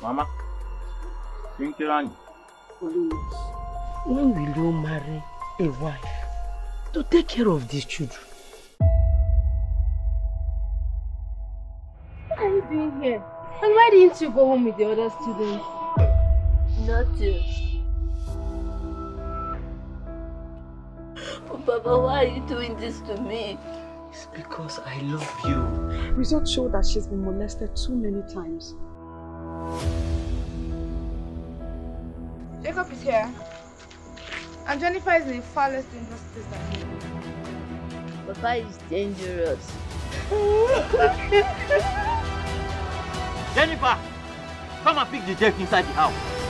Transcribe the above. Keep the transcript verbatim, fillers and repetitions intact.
Mama, drink your honey. When will you marry a wife to take care of these children? What are you doing here? And why didn't you go home with the other students? Nothing. But Baba, why are you doing this to me? It's because I love you. Results show that she's been molested too many times. Jacob is here. And Jennifer is in the farthest dangerous place than me. Papa is dangerous. Jennifer, come and pick the deck inside the house.